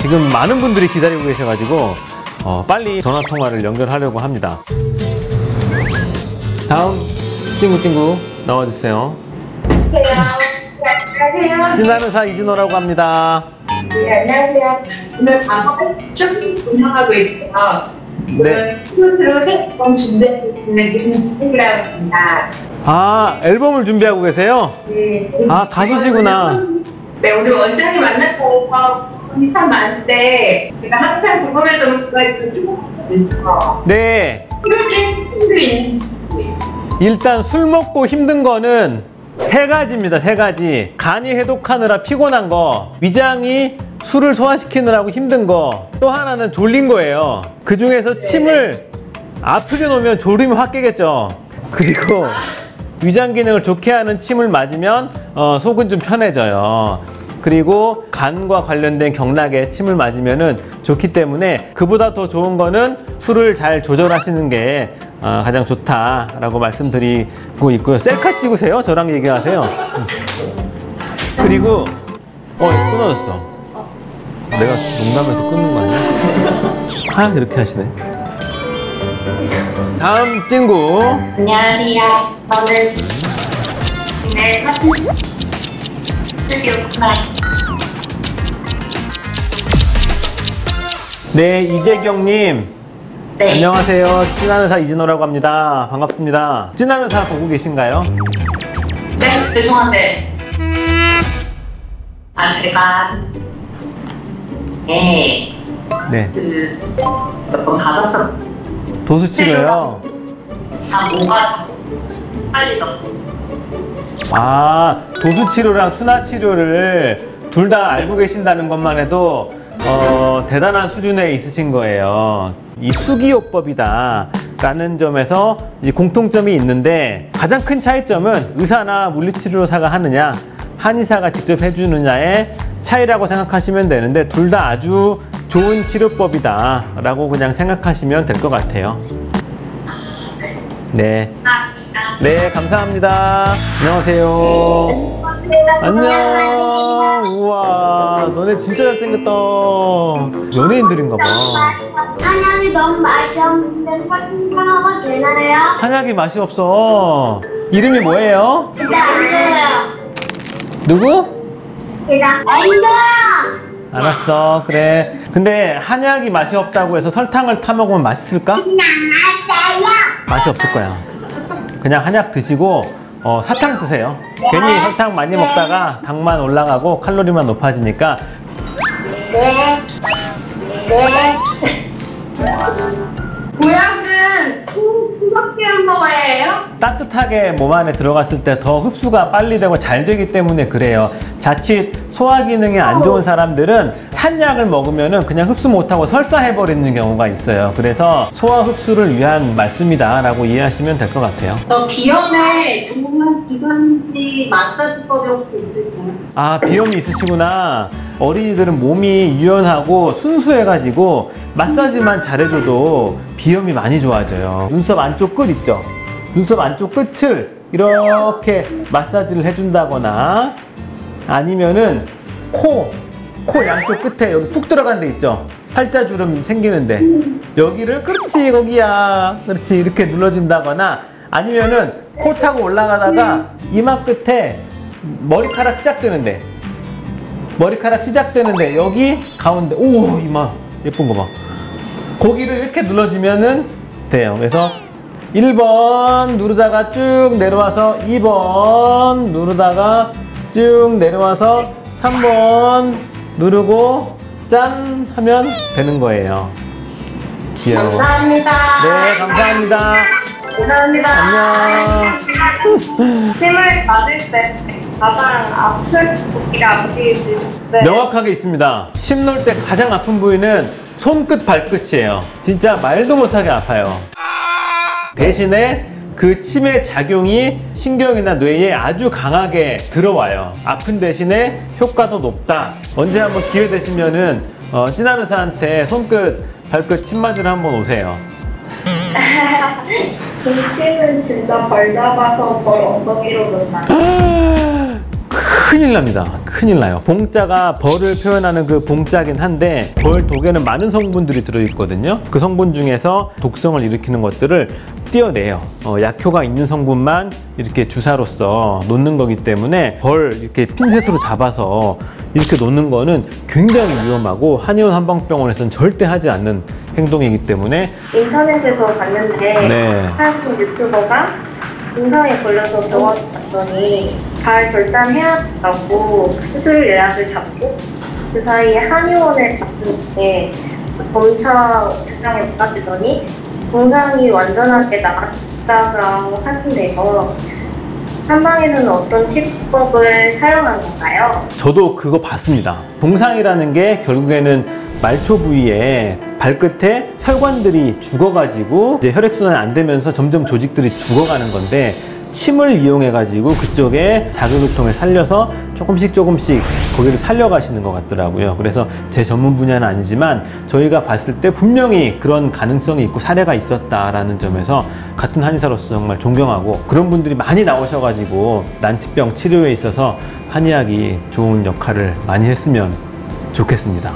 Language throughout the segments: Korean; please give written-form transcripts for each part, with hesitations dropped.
지금 많은 분들이 기다리고 계셔가지고 빨리 전화통화를 연결하려고 합니다. 다음 친구 나와주세요. 안녕하세요. 진단의사 이진호라고 합니다. 네, 안녕하세요. 저는 과거 쇼핑 운영하고 있고요. 네. 콘서트로 새 앨범 준비하고 있는 김수희라고 합니다. 아, 앨범을 준비하고 계세요? 네. 아, 가수시구나. 네, 오늘 원장님 만나서 참 많은데 제가 항상 궁금했던 거가 있거든요. 네. 그렇게 친구들이 있는지. 일단 술 먹고 힘든 거는 세 가지입니다. 세 가지. 간이 해독하느라 피곤한 거, 위장이 술을 소화시키느라고 힘든 거, 또 하나는 졸린 거예요. 그 중에서 침을 아프게 놓으면 졸음이 확 깨겠죠. 그리고 위장 기능을 좋게 하는 침을 맞으면 속은 좀 편해져요. 그리고 간과 관련된 경락에 침을 맞으면 좋기 때문에 그보다 더 좋은 거는 술을 잘 조절하시는 게 가장 좋다라고 말씀드리고 있고요. 셀카 찍으세요. 저랑 얘기하세요. 그리고 끊어졌어. 내가 농담해서 끊는 거 아니야? 이렇게 하시네. 다음 친구. 안녕하세요. 저는 네, 사진 스튜디오 쿠마이. 네, 이재경님. 네. 안녕하세요. 찐한의사 이진호라고 합니다. 반갑습니다. 찐한의사 보고 계신가요? 네, 죄송한데. 제가 네. 몇 번 받았어. 도수치료요? 뭐가 빨리 넣고. 도수치료랑 순화치료를 둘 다 알고 계신다는 것만 해도 대단한 수준에 있으신 거예요. 이 수기요법이다 라는 점에서 이 공통점이 있는데, 가장 큰 차이점은 의사나 물리치료사가 하느냐 한의사가 직접 해주느냐의 차이라고 생각하시면 되는데, 둘 다 아주 좋은 치료법이다 라고 그냥 생각하시면 될 것 같아요. 네. 네, 감사합니다. 안녕하세요. 안녕. 우와, 너네 진짜 잘생겼다. 연예인들인가 봐. 한약이 너무 맛이 없는데 사진 하나가 되나요? 한약이 맛이 없어. 이름이 뭐예요? 진짜 안 돼요. 누구? 진짜 안 돼요. 알았어, 그래. 근데 한약이 맛이 없다고 해서 설탕을 타 먹으면 맛있을까? 그냥 안 돼요. 맛이 없을 거야. 그냥 한약 드시고 사탕 드세요. 괜히 설탕 많이 먹다가 당만 올라가고 칼로리만 높아지니까. 네. 네. 보약은 수박계열 먹어야 해요? 따뜻하게 몸 안에 들어갔을 때 더 흡수가 빨리 되고 잘 되기 때문에 그래요. 자칫 소화 기능이 안 좋은 사람들은 찬약을 먹으면 그냥 흡수 못하고 설사해버리는 경우가 있어요. 그래서 소화 흡수를 위한 말씀이다 라고 이해하시면 될 것 같아요. 비염에 좋은 기관지 마사지법이 혹시 있을까요? 비염이 있으시구나. 어린이들은 몸이 유연하고 순수해가지고 마사지만 잘해줘도 비염이 많이 좋아져요. 눈썹 안쪽 끝 있죠? 눈썹 안쪽 끝을 이렇게 마사지를 해준다거나, 아니면은 코 양쪽 끝에 여기 푹 들어간 데 있죠? 팔자주름 생기는데 여기를 그렇지 거기야 그렇지 이렇게 눌러준다거나, 아니면은 코 타고 올라가다가 이마 끝에 머리카락 시작되는데 여기 가운데, 오 이마 예쁜 거 봐. 거기를 이렇게 눌러주면은 돼요. 그래서 1번 누르다가 쭉 내려와서 2번 누르다가 쭉 내려와서 3번 누르고 짠 하면 되는 거예요. 귀여워. 감사합니다. 네, 감사합니다. 감사합니다. 안녕. 침을 맞을 때 가장 아플 부위가 어디 있을까요? 명확하게 있습니다. 침 놓을 때 가장 아픈 부위는 손끝 발끝이에요. 진짜 말도 못하게 아파요. 대신에 그 침의 작용이 신경이나 뇌에 아주 강하게 들어와요. 아픈 대신에 효과도 높다. 언제 한번 기회 되시면은 찐한 의사한테 손끝 발끝 침 맞으러 한번 오세요. 그 침은 진짜 벌 잡아서 벌 엉덩이로 넣나요? 큰일 납니다. 큰일 나요. 봉자가 벌을 표현하는 그 봉자긴 한데 벌 독에는 많은 성분들이 들어있거든요. 그 성분 중에서 독성을 일으키는 것들을 띄어내요. 약효가 있는 성분만 이렇게 주사로서 놓는 거기 때문에 벌 이렇게 핀셋으로 잡아서 이렇게 놓는 거는 굉장히 위험하고 한의원 한방병원에서는 절대 하지 않는 행동이기 때문에 인터넷에서 봤는데 네. 한국 유튜버가 증상에 걸려서 병원 갔더니 발 절단해야겠다고 수술 예약을 잡고 그 사이에 한의원을 갔는데 점차 증상이 못 빠지더니 증상이 완전하게 나았다고 하는데요. 한방에서는 어떤 치료법을 사용한 건가요? 저도 그거 봤습니다. 동상이라는 게 결국에는 말초 부위에 발끝에 혈관들이 죽어가지고 이제 혈액순환이 안 되면서 점점 조직들이 죽어가는 건데 침을 이용해가지고 그쪽에 자극요통을 살려서 조금씩 거기를 살려가시는 것 같더라고요. 그래서 제 전문 분야는 아니지만 저희가 봤을 때 분명히 그런 가능성이 있고 사례가 있었다라는 점에서 같은 한의사로서 정말 존경하고 그런 분들이 많이 나오셔가지고 난치병 치료에 있어서 한의학이 좋은 역할을 많이 했으면 좋겠습니다.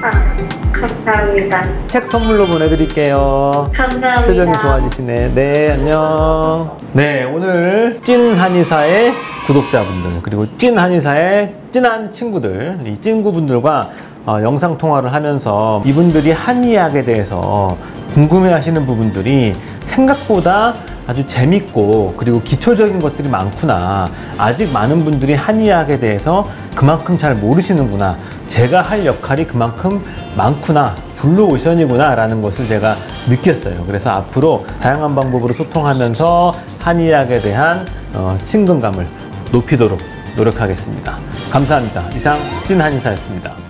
감사합니다. 책 선물로 보내드릴게요. 감사합니다. 표정이 좋아지시네. 네, 안녕. 네, 오늘 찐 한의사의 구독자분들 그리고 찐 한의사의 찐한 친구들, 이 찐구분들과 영상 통화를 하면서 이분들이 한의학에 대해서 궁금해하시는 부분들이 생각보다 아주 재밌고 그리고 기초적인 것들이 많구나. 아직 많은 분들이 한의학에 대해서 그만큼 잘 모르시는구나. 제가 할 역할이 그만큼 많구나. 블루오션이구나 라는 것을 제가 느꼈어요. 그래서 앞으로 다양한 방법으로 소통하면서 한의학에 대한 친근감을 높이도록 노력하겠습니다. 감사합니다. 이상 찐 한의사였습니다.